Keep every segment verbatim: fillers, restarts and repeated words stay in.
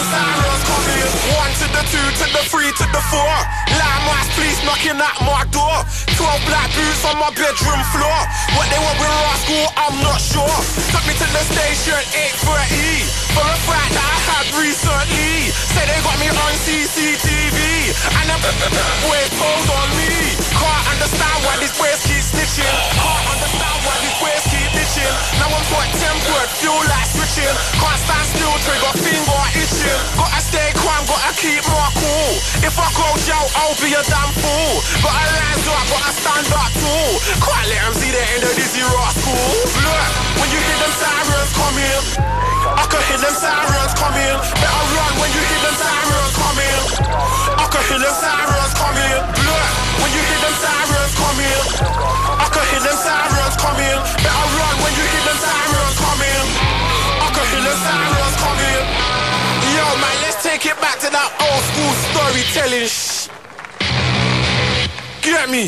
them sirens coming. One to the two to the three to the four. Limewise police knocking at my door. Twelve black boots on my bedroom floor. What they want with our school, I'm not sure. Took me to the station eight thirty for a fact that I had recently. Say they got me on C C T V and the boys posed on me. Can't understand why these boys keep snitching. Can't understand why these boys keep bitching. Now I'm quite tempered, feel like switching. Can't stand still, trigger finger itching. Gotta stay calm, gotta keep my cool. If I go jail, I'll be a damn fool. Gotta rise up, gotta stand up tall. Can't let them see the end of this year school. Look, when you hear them sirens coming, I can hear them sirens coming. Better run when you hear them sirens coming. I can hear them sirens coming. Look, when you hear them sirens coming, I can hear them sirens coming. Better run when you hear them sirens coming. I can hear them sirens coming. Yo man, let's take it back to that old school storytelling shh. Get me.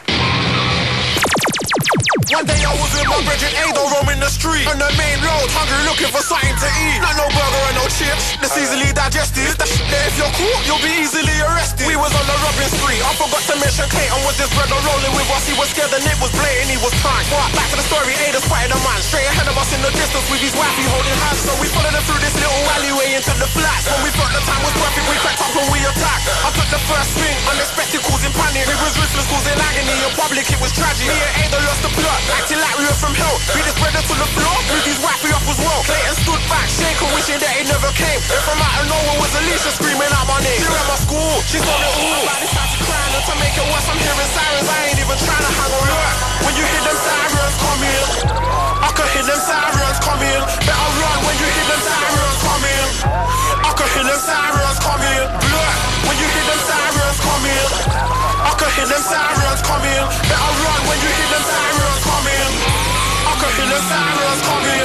One day I was with my brethren Ado roaming the street on the main road, hungry looking for something to eat. Not no burger and no chips, that's easily digested. That shit there, if you're caught, you'll be easily arrested. We was on the robbing spree, I forgot to mention Clayton was this brother rolling with us. He was scared and it was blatant, he was trying. But back to the story, Ada spotted a man straight ahead of us in the distance with his wifey holding hands. So we followed him through this little alleyway into the flats. When we thought the time was perfect, we cracked up and we attacked. I took the first swing, unexpected causing panic. We was ruthless causing agony, in public it was tragic. Me and Ada lost the plot, acting like we were from hell. Beat this brother to the floor, moved his wifey up as well. Clayton stood back, shaking, wishing that he never came. And from out of nowhere was Alicia screaming out my name. Here at my school, she's on it all. About this started crying, and to make it worse, I'm hearing sirens. I ain't even trying to hang around. When you hear them sirens coming, I can hear them sirens coming. Better run when you hear them sirens coming. I can hear them sirens coming. Blood, when you hear them sirens coming, I can hear them sirens coming. Better run when you hear them sirens coming. I can hear them sirens coming.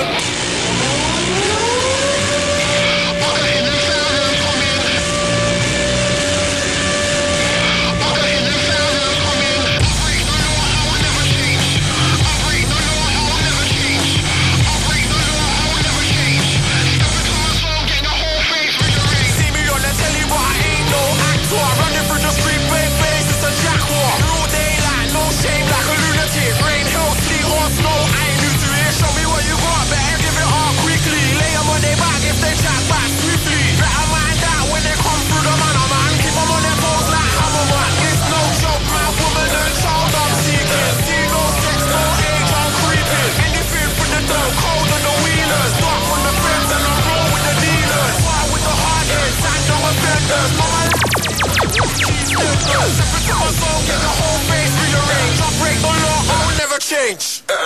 Change. Uh.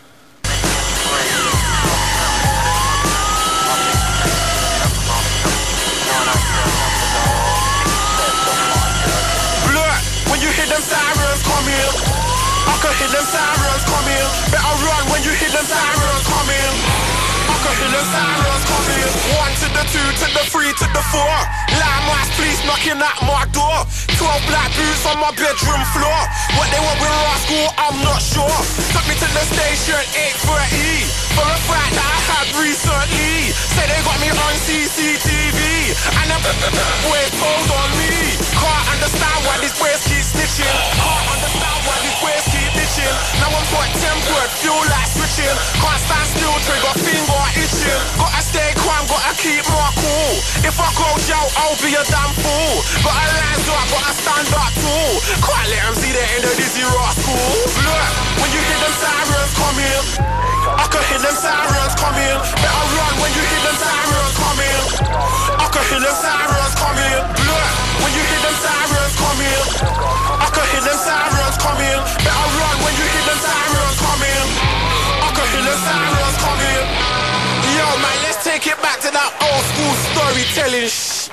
Blood, when you hear them sirens coming, I can hear them sirens coming. Better run when you hear them sirens coming. I can hear them sirens coming. One to the two to the three to the four. Limewise police knocking at my door. Twelve black boots on my bedroom floor. What they want with our school, I'm not sure. Took me to the station eight thirty for a fact that I had recently. Say they got me on C C T V and the boys posed on me. Can't understand why these boys keep snitching. Can't understand why these boys keep bitching. Now I'm quite tempered, feel like switching. Can't stand still, trigger finger itching. Gotta stay calm, gotta keep my cool. If I go jail, I'll be a damn fool. Gotta rise up, gotta stand up tall. Can't let them see the end of this year school. Look, when you hear them sirens coming, I can hear them sirens coming. Better run when you hear them sirens coming. I can hear them sirens coming. Look, when you hear them sirens coming, I can hear them sirens coming. Better run when you hear them sirens coming. I can hear them sirens coming. Yo man, let's take it back to that old school storytelling shh.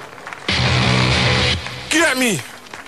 Get me.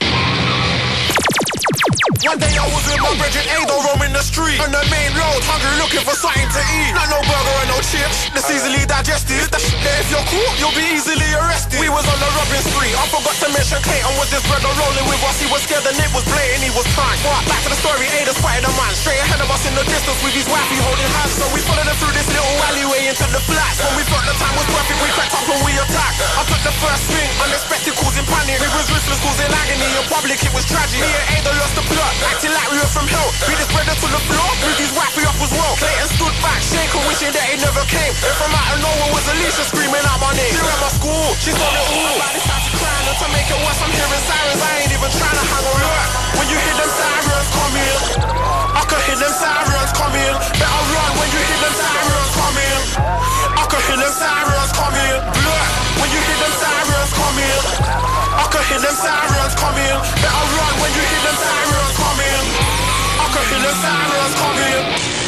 One day I was with my brethren Ado roaming the street on the main road, hungry looking for something to eat. Not no burger and no chips, that's easily digested. That shit there, if you're caught, you'll be easily arrested. We was on the robbing spree, I forgot to mention Clayton was this brother rolling with us. He was scared and it was blatant, he was time. But back to the story, Ada spotted a man straight ahead of us in the distance with his wifey holding hands. So we followed him through this little alleyway into the flats. When we thought the time was perfect, we cracked up and we attacked. I took the first swing, unexpected causing panic. It was ruthless causing agony, in public it was tragic. Me and Ada lost the plot, acting like we were from hell. Beat this brother to the floor, blew his wifey up as well. Clayton stood back, shaking, wishing that he never came. And from out of nowhere was Alicia screaming out my name. She ran my school, she told it all. About this time to crying, and to make it worse, I'm hearing sirens. I ain't even trying to hang around. When you hear them sirens come in, I could hear them sirens come in. Better run when you hear them sirens come in. I could hear them sirens come in. Blood, when you hear them sirens come in. I could hear them sirens come in. Better run when you hear them sirens come in. I could hear them sirens come in.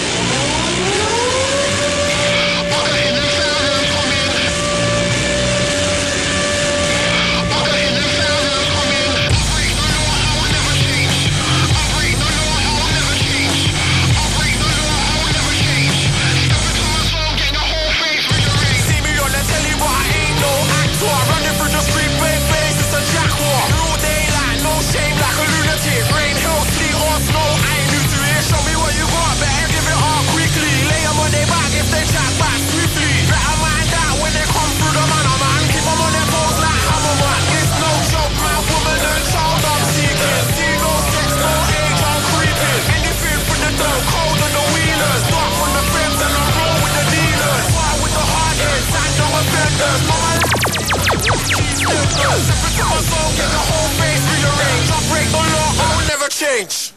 Running through the street, red face, it's a jaguar. Blue daylight, no shame like a lunatic. Rain, hail, sleet or snow, I ain't new to it. Show me what you got, better give it all quickly. Lay them on their back if they chat back swiftly. Better mind that when they come through the man, man. Keep them on their toes like Hammerman. It's no joke, man, woman and child I'm seeking. See no sex, no age, I'm creeping. Anything for the dough, cold on the wheelers. Dark from the fence and I roll with the dealers. Fire with the hard heads, and no offenders. Mama separate to my soul, get the whole face rearranged. I break the law, I will never change.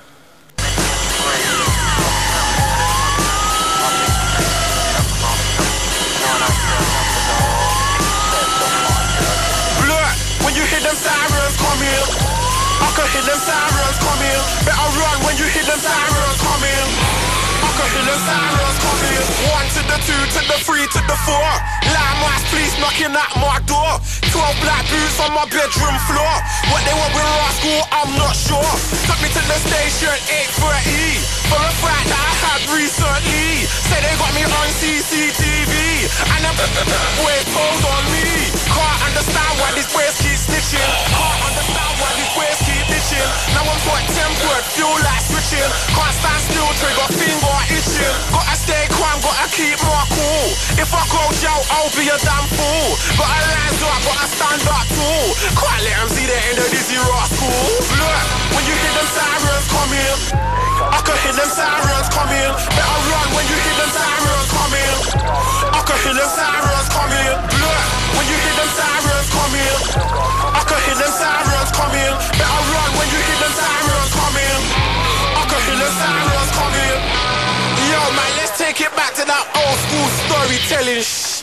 Blood, when you hear them sirens come in, I can hear them sirens come in. Better run when you hear them sirens come in. I can hear them sirens come in. One to the two, to the three, to the four. Line mice, police knocking at my door. Twelve black boots on my bedroom floor. What they want with our school, I'm not sure. Took me to the station, eight thirty. For a fact that I had recently. Say they got me on C C T V. And the boys told on me. Can't understand why these boys keep snitching. Can't understand why these boys keep bitching. Now I'm got tempered, feel like switching. Can't stand still, trigger finger itching. Gotta stay calm, gotta keep my cool. If I go out, I'll be a damn fool. Gotta rise up, gotta stand up too. Can't let them see the end of this year at school. Look, when you hear them sirens come in, I can hear them sirens come in. Better run when you hear them sirens come in. I can hear them sirens come in. Look, when you hear them sirens come in, I can hear them sirens come in. Better run when you hear them sirens come in. I can hear them sirens come in. Yo man, let's take it back to that old school storytelling sh**.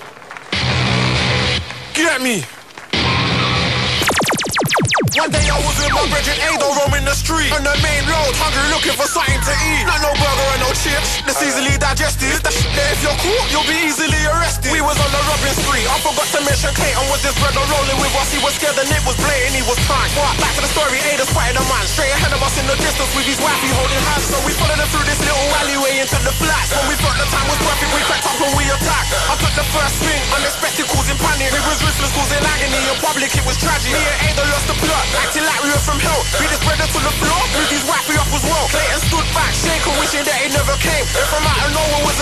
Get me. One day I was with my brethren Ado roaming the street on the main road, hungry looking for something to eat. Not no burger and no chips, that's easily digested. That shit there, if you're caught, you'll be easily arrested. We was on the robbing spree, I forgot to mention Clayton was this brother rolling with us. He was scared and it was blatant, he was time. But back to the story, Ada spotted a man straight ahead of us in the distance with his wifey holding hands. So we followed him through this little alleyway into the flats. When we thought the time was perfect, we cracked up and we attacked. I took the first swing, unexpected causing panic. It was ruthless causing agony, in public it was tragic. Me and Ada lost the plot, acting like we were from hell. Beat this brother to the floor, blew his wifey up as well. Clayton stood back, shaking, wishing that he never came. And from out of nowhere was